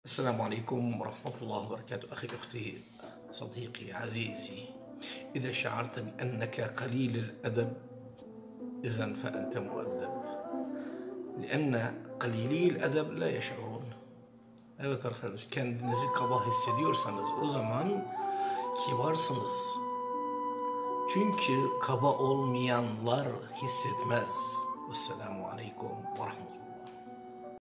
السلام عليكم ورحمة الله وبركاته. أخي أختي صديقي عزيزي، إذا شعرت بأنك قليل الأدب إذن فأنت مؤدب، لأن قليلي الأdeb la yaşarun. Evet arkadaşlar, kendinizi kaba hissediyorsanız o zaman kibarsınız. Çünkü kaba olmayanlar hissetmez. Esselamu Aleyküm ve Rahmetullah.